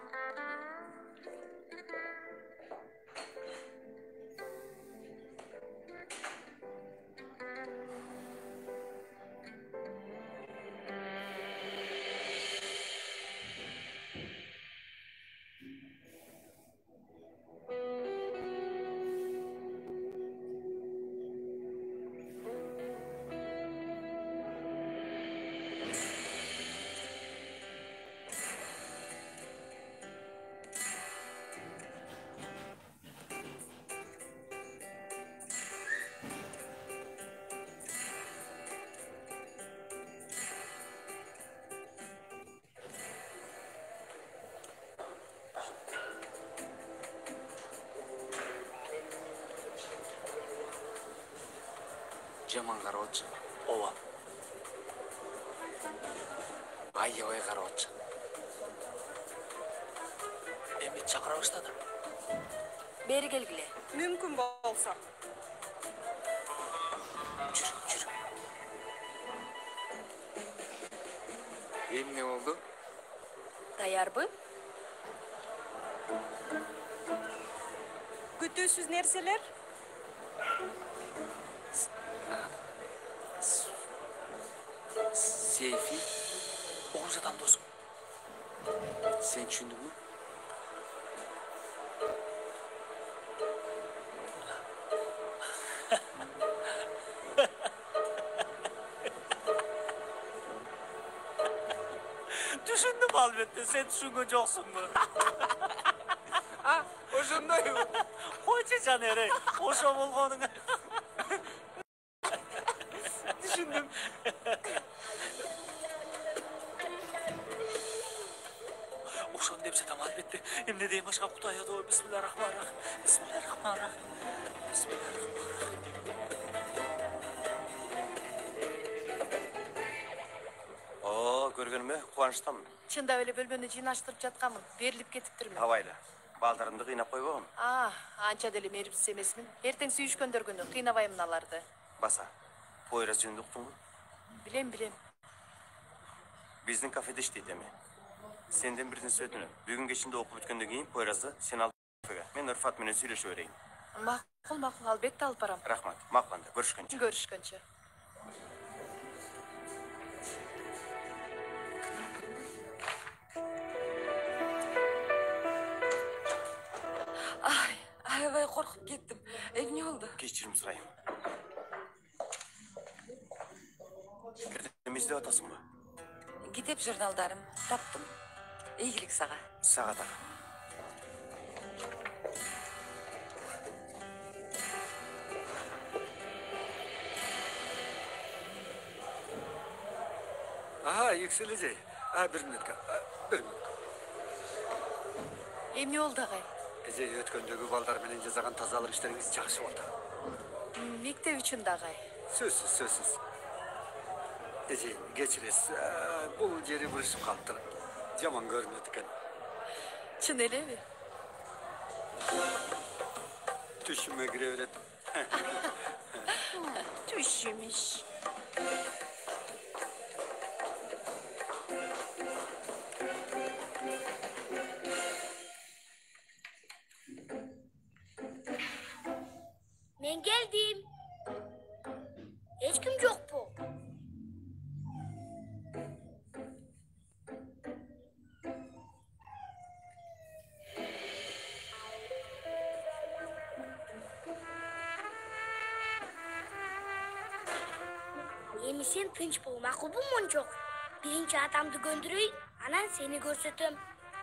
Жаман карап атчы. Ооба. Аябай карап атчы. Эми чакыра баштады. Бери келгиле. Мүмкүн болсо. Жүр, жүр. Эмне болду? Даярбы? Күтүүсүз нерселер? Сейфи. Огуз адам досум. Сен түшүндүңбү? Әлбетте сен түсінген жоқсың ба? Ошондой. Қойшы Жанер, ей. Ошо болғаның. Түшүндүм. Ошону деп жатам албетте. Эмне дейм башка Кудай адо. Бисмиллахиррахманиррахим. Бисмиллахиррахманиррахим. Бисмиллахиррахманиррахим. О, көргөнүмө кубанычтамын. Чындап эле бөлмөнү жыйнаштырып жатканмын. Берилип кетиптирмин. Абайлы. Балдарымды кыйнап койбогом. А, анча деле мээрипсиз эмесмин. Эртең сүйүшкөндөр күнү кыйнабаймын аларды. Баса. Пойрас жөнүндө уктуңбу? Билем, билем. Биздин кафеде иштейт эми. Сенден бир нерсе өтүнөм. Бүгүн кечинде окуп бүткөндөн кийин Пойразды сен алып кафеге. Мен Ырфат менен сүйлөшүп берейин. Макул, макул, албетте алып барам. Рахмат. Макуланда көрүшкөнчө. Көрүшкөнчө. Ay, aябай коркуп кеттим. Эмне болду? Кечирим сурайм. Эртең издеп атасыңбы? Китеп журналдарым таптым. Ийгилик сага. Сага да. Aha, yükselecek. Ha, bir minutка. Bir minut. Эмне болду агай? Эже өткөндөгү балдар менен жасаган тазалык иштериңиз жакшы болду. Мектеп үчүн да агай. Сөзсүз, сөзсүз. Эже, кечиресиз. Бул жери бурушуп калыптыр. Жаман көрүнөт экен. Чын элеби? Түшүмө кире берет. Түшүмүш. Ben geldim. Hiç kim yok bu. Yemi sen tinç bulmak bu çok. Birinci adamdı göndüreyim, anan seni görsetim.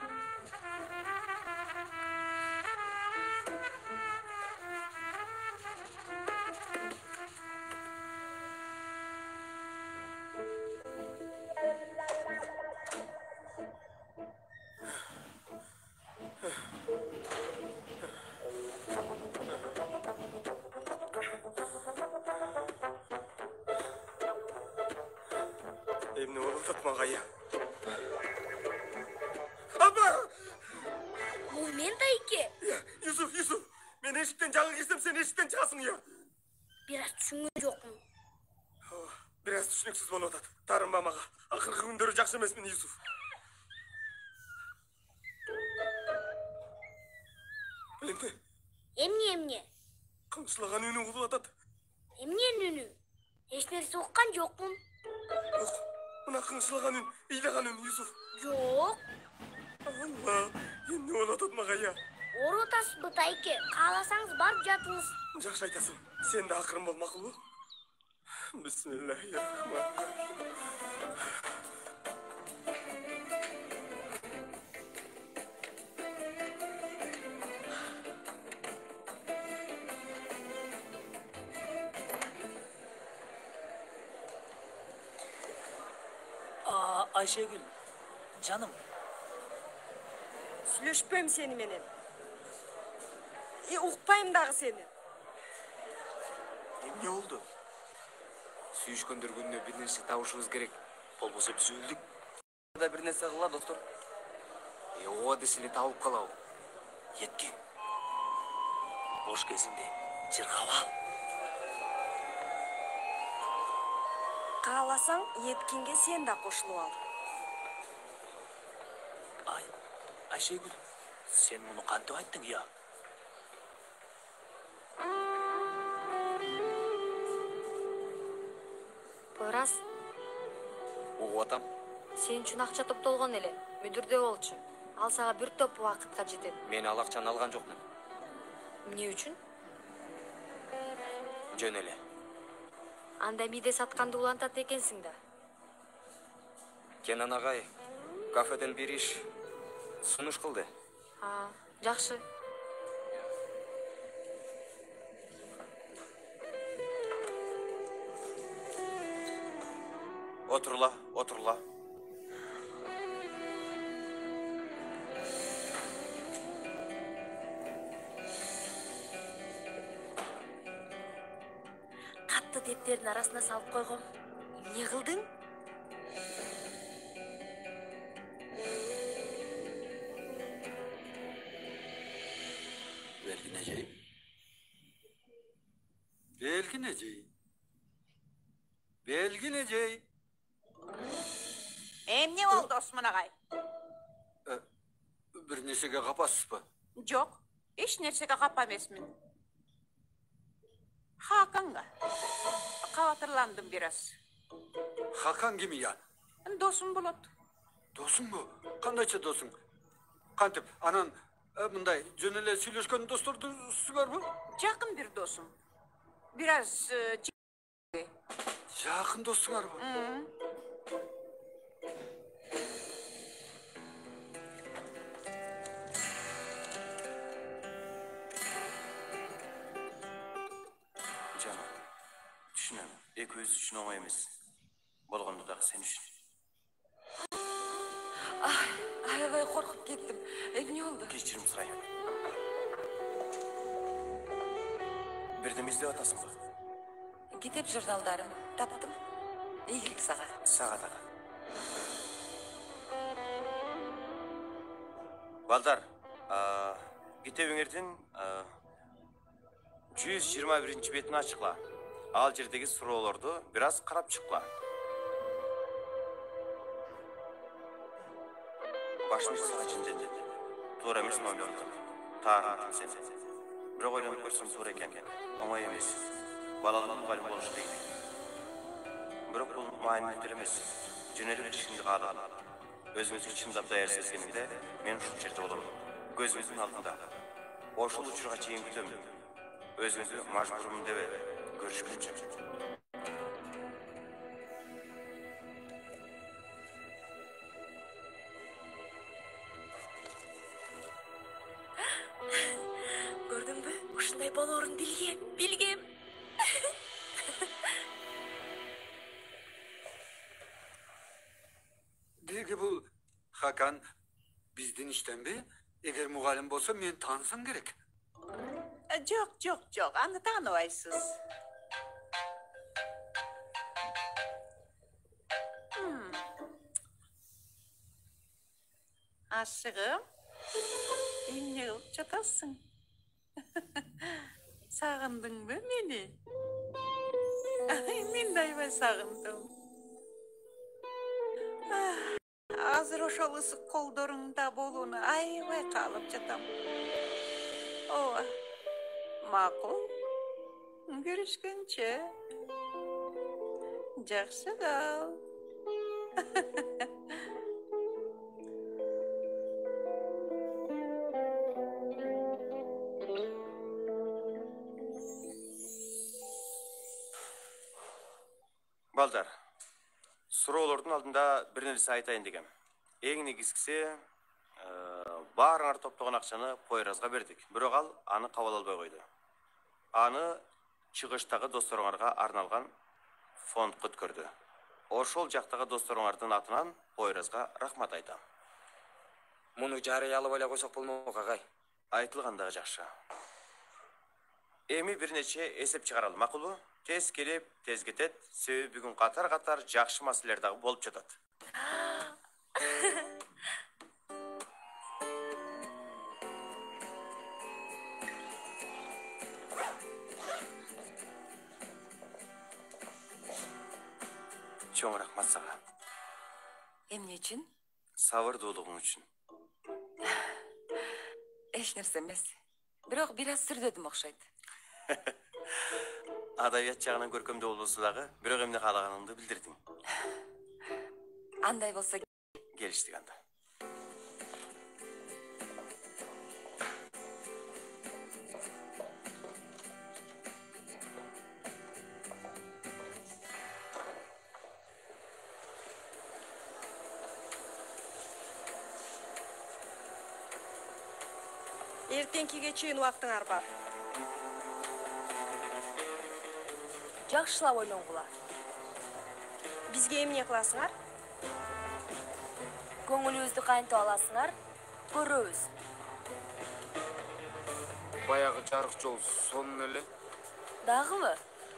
Emne oğlum tutma ya. Abla! Bu men dayıki. Ya, Yusuf, Yusuf. Ben eşikten canı girsem sen eşikten çıkasın ya. Biraz düşünün yok mu? Oh, biraz düşünüksüz bana odat. Tarım bamağa. Akırkı gündörü jakşı emes meni Yusuf. Bilindi. Emni emni. Kımşılagan ünü ulu odat. Emni nünü. Hiç neresi okukan yok mu? Yok. Buna kımşılagan ün, iylegan ün Yusuf. Yok. Allah. Ne olat atmağa ya. Oru otası bu dayıki. Kalasanız barıp jatınız. Жақсы айтасың. Сен де ақырын бол, мақұл бол? Бисмиллахиррахманиррахим. Aa, Ayşegül. Canım. Сүйлөшпөйм сени менен. И укпайм дагы сени. Эмне болду? Сүйүшкөндөр күнүнө бир нерсе табышыбыз керек. Болбосо биз өлдүк. Да бир нерсе кыла, достор. Е, ооба десе эле табып калабы. Еткин. Бош кезинде жыргап ал. Кааласаң, Еткинге сен да кошулуп ал. Ай, Ayşegül, sen bunu kantip ayттың, ya? Пойрас, Угуп атам. сен үчүн акча топтолгон эле. Мүдүрдө болчу. Ал сага бир топ убакытка жетет. Мен ал акчаны алган жокмун. Эмне үчүн? Жөн эле. Анда миде сатканды улантат экенсиң да. Кенан агай, Kafeden bir iş sunuş kıldı. Ha, жақсы. Oturla, oturla. Қатты дептердің арасына салып қойғым. Не қылдың? Belgin Ece'yim. Belgin Ece'yim. Belgin Ece'yim. Emne oldu Osman ağay? Bir nesege kapasız mı? Yok, hiç nersege kapamesmin. Hakan'a. Kavatırlandım biraz. Hakan gibi yani. Dostum Bulut. Dostum bu. Kandayça dostum. Kantip, anan e, bunday jönele söyleşken dostlar mı? Yakın bir dostum. Biraz e, c- Yakın dostlar mı? Hı. Canım, düşünemem. Ek öz üçün oңай емес. Болғандығы sen үшін. Ay, aябай korkup kettim. Emne oldu? Кешірім сұраймын. Бірдеме іздеп атасың ба? Kitap jurnallarım taptım. İyilik sağa. Сағат аға. Балдар, китебіңерден жүз жиырма бірінші бетін ашықла. Ал жердегі сұрауларды біраз қарап шықла. Башымыз саға жіндеді. Тура емес мамлонды. Тағын сен. Бірақ ойланып көрсем тура екен. Оңай емес. Балалың мұғалім болушы дейді. Бірақ бұл майын мүтілемес. Жөнеліп ішінде қалады. Өзіңізге шындап даяр сезгенімде мен ұшып жерде боламын. Көзіңіздің алдында. Ошыл ұшырға чейін күтемін. Өзіңізді мажбұрымын деп görüşкенше. Gördün mü? Ушундай болоорун билгем, билгем. Деги бұл Hakan біздің іштен бе? Егер мұғалім болса мен танысам керек. Yok, yok, yok. Anı tanıvaysız. Hmm. Aşığım. Emne kılıp çatasın. Sağındın mı beni? Ay, men de aybay sağındım. Ah, hazır oşol ısık kollarında bolunu aybay kalıp çatam. Ova. Makul. Görüşkünçe. Жақсы kal. Балдар, сұраулардың алдында бір нәрсе айтайын дегем. Ең негізгісі, барыңар топтаған ақшаны Пойразға бердік. Бірақ ал аны қабыл албай қойды. Аны чығыштағы достарыңарға арналған фонд күткірді. Ошол жақтағы достарыңардың атынан Пойразға рахмат айтам. Мұны жариялап эле койсок болмок агай. Айтылғандағы жақшы. Эми бир нече эсеп чыгаралы, макулбу? Тез келип, тез кетет, себеби бүгүн катар-катар жакшы маселелер дагы болуп жатат. Чоң рахмат сага. Эмне үчүн? Сабырдуулугуң үчүн. Эч нерсе эмес. Бирок бир аз сүрдөдүм окшойт. Адабият жагынан көркөмдүү болбосо дагы, бирок эмне каалаганыңды билдирдиң. Андай болсо келиштик анда. эртеңкиге чейин убактыңар бар. Жакшылап ойлонгула. Бизге эмне кыласыңар? Көңүлүбүздү кантип аласыңар? Көрөбүз. Баягы жарык жол сонун эле. Дагыбы?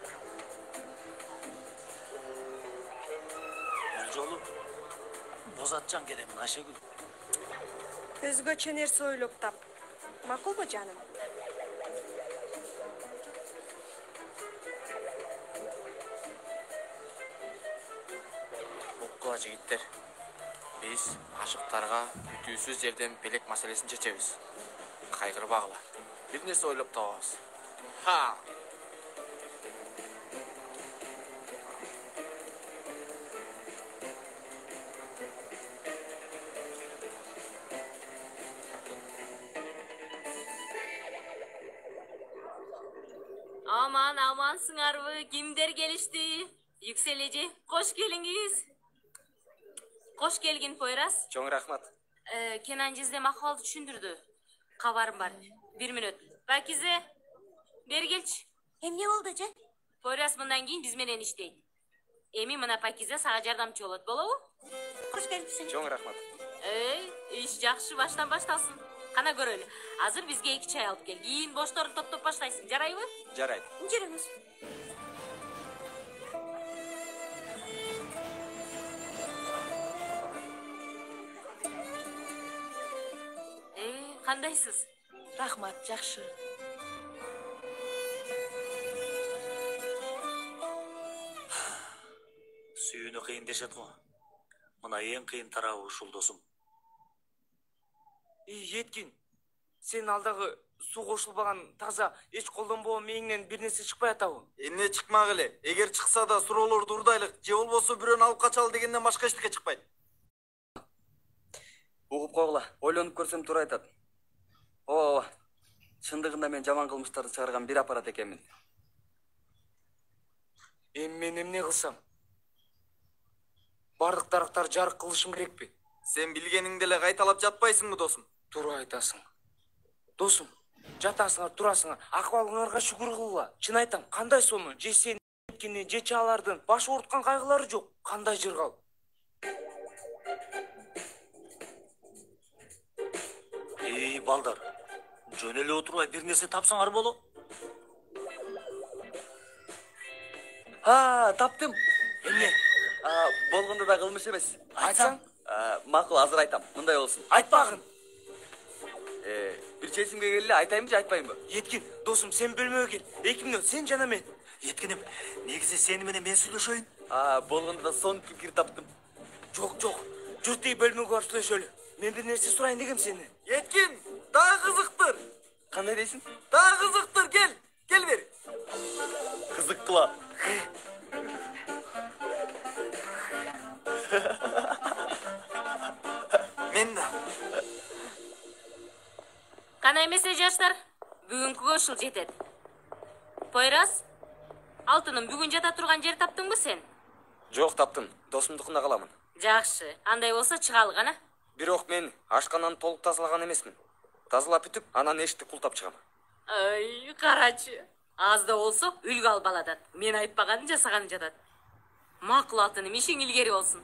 Бул жолу Бозатжан келемин Айшегүл. Өзгөчө нерсе ойлоп тап. Макулбу жаным? Уккула жигиттер. Биз ашыктарга бүтүүсүз жерден белек маселесин чечебиз. Кайгырбагыла. Бир нерсе ойлоп табабыз. Ха! Aman aman sыңарбы, kimler gelişti? Yükseleci, hoş geliniz. Hoş gelgin Poyraz. Чоң рахмат. Ee, Kenan Cizde makaldı düşündürdü. Kavarım var. Bir minut. Pakize, beri gelç. Hem ne oldu can? Poyraz bundan keyin biz menen işteydi. Emi mına Pakize sağa jardamчы болот, болобу? Hoş gelmişsin. Чоң рахмат. Ey, iş жақсы baştan başlasın. Kana görölü. Hazır bizge iki çay alıp gel. Keyin boştorun top top başlaysın. Jarayбы? Жарайт. Жүріңіз. Ee, kandayсыз? Рахмат, жакшы. Сүйүүнү кыйын дешет го. Мына эң кыйын тарабы ушул досум. И Еткин, сен алдагы суу кошулбаган таза эч колдонбогон мээңнен бир нерсе чыкпай атабы? Эмне чыкмак эле? Эгер чыкса да суроолорду урдайлык, же болбосо бирөөнү алып качалы дегенден башка эчтеке чыкпайт. Угуп койгула, ойлонуп көрсөм туура айтат. Ооба, чындыгында мен жаман кылмыштарды чыгарган бир аппарат экенмин. Эми мен эмне кылсам? Бардык дарактар жарык кылышым керекпи? Сен билгениңди эле кайталап жатпайсыңбы, досум? Туура айтасың. Досум, жатасыңар, турасыңар, акыбалыңарга шүгүр кылгыла. Чын айтам, кандай сону, же сен эткени, же чаалардын баш ооруткан кайгылары жок. Кандай жыргал? Эй, балдар, жөн эле отурбай бир нерсе тапсаңар болот. А, таптым. Эмне? Болгондо да кылмыш эмес. Айтсаң? Макул, азыр айтам. Мындай болсун. Айтпагын. Э, бир чечимге келели, айтайынбы же айтпайынбы? Еткин, досум, сен бөлмөгө кел. Эки мүнөт, сен жана мен. Еткиним, негизи сени менен мен сүйлөшөйүн. А, болгондо да сонун пикир таптым. Жок, жок. Жүр тиги бөлмөгө барып сүйлөшөлү. Мен бир нерсе сурайын дегем сени. Еткин, дагы кызыктыр. Кандай дейсиң? Дагы кызыктыр, кел. Кел бери. Кызыктыла. Мен да. Кана эмесе жаштар, бүгүнкүгө ушул жетет. Poyraz, алтыным, бүгүн жата турган жер таптыңбы сен? Жок, таптым. Досумдукунда каламын. Жакшы, андай болсо чыгалы кана. Бирок мен ашкананы толук тазалаган эмесмин. Тазалап бүтүп, анан эшикти култап чыгам. Ай, карачы. Аз да болсо үлгү алып алатат. Мен айтпаганын жасаганы жатат. Макул алтыным, ишиң илгери болсун.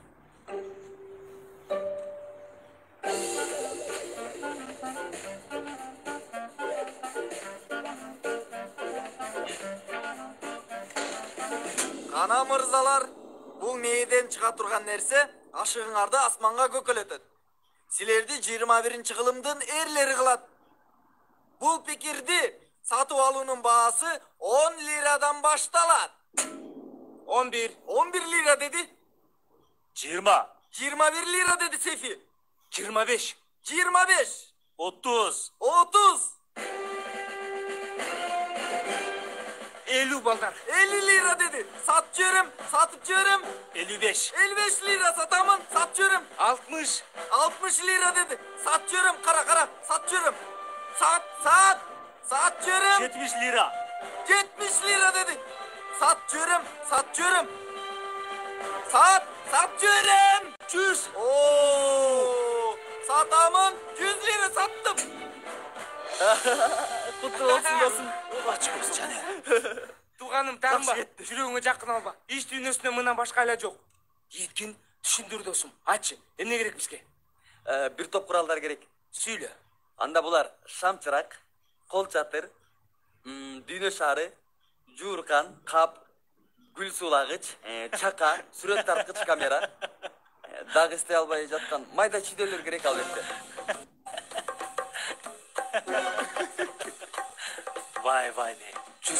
Ана мырзалар, бул мээден чыга турган нерсе ашыгыңарды асманга көкөлөтөт. Силерди жыйырма биринчи кылымдын эрлери кылат. Бул пикирди сатып алуунун баасы он лирадан башталат. он бир. он бир лира деди. жыйырма. жыйырма бир лира деди Сейфи. жыйырма беш. жыйырма беш. отуз. отуз. элүү балдар. элүү лира деди. Сатып жиберем, сатып жиберем. элүү беш. элүү беш лира сатамын, сатып жиберем. алтымыш. алтымыш лира деди. Сатып жиберем, кара кара, сатып жиберем. Сат, сат, сатып жиберем. жетимиш лира. жетимиш лира деди. Сатып жиберем, сатып жиберем. Сат, сатып жиберем. жүз. Oo! Satamın yüz lira sattım. Құтты болсын досым. Ачып болсын Жанер. Туғаным таңба, жүрегіңе жақын алма. Еш дүйнесінде мынан башқа айла жоқ. Еткін түшіндір досым. Айтшы, эмне керек бізге? Бир топ куралдар керек. Сүйлө. Анда булар шам чырак, кол чатыр, дүйнө шары, жууркан, кап, гүл суулагыч, чака, сүрөт тарткыч камера. Дагы эстей албай жаткан майда чүйдөлөр керек албетте. Vay vay be. Жүз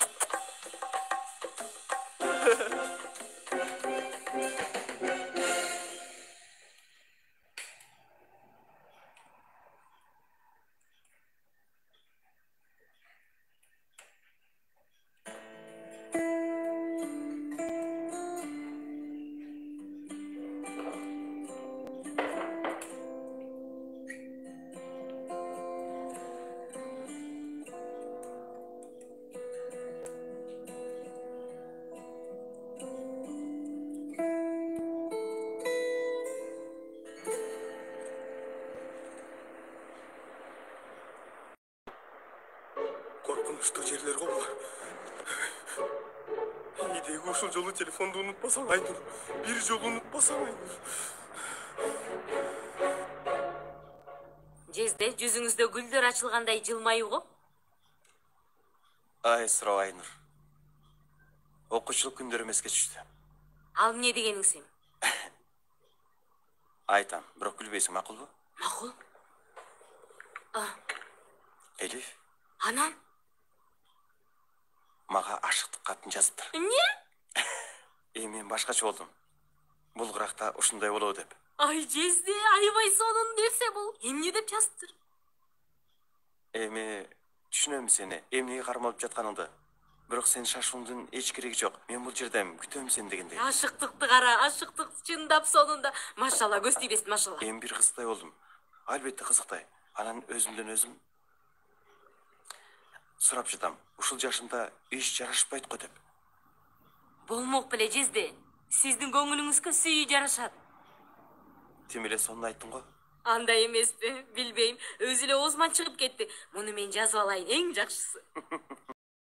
Korkunçtu yerler oldular. İyi de ушул жолу телефонду unutmasam Aynur. Bir жолу unutmasam Aynur. Жезде жүзүңүздө гүлдөр ачылгандай жылмаюу го. Ай, суроо Айнур. Окуучулук күндөрү эмеске түштү. Ал эмне дегениң сен? Айтам, бирок күлбөйсүң, макулбу? Макул. Элиф, Анан? мага ашыктык катын жазыптыр. Эмне? Эми мен башкача болдум. Бул кыракта ушундай болобу деп. Ай Жезде, аябай сонун нерсе бул. Эмне деп жазыптыр? Эми түшүнөм сени, эмнеге кармалып жатканыңды. Бирок сен шашууңдун эч кереги жок. Мен бул жерден күтөм сени дегендей. Ашыктыкты кара, ашыктык чындап сонунда. Машалла, көз тийбесин, машалла. Эми бир кызыктай болдум. Албетте кызыктай. Анан өзүмдөн өзүм сурап жатам. Ушул жашымда иш жарашпайт го деп. Болмок беле Жезде. Сиздин көңүлүңүзгө сүйүү жарашат. Тим эле сонун айттың го. Андай эмеспи, билбейм. Өзү эле оозуман чыгып кетти. Муну мен жазып алайын, эң жакшысы.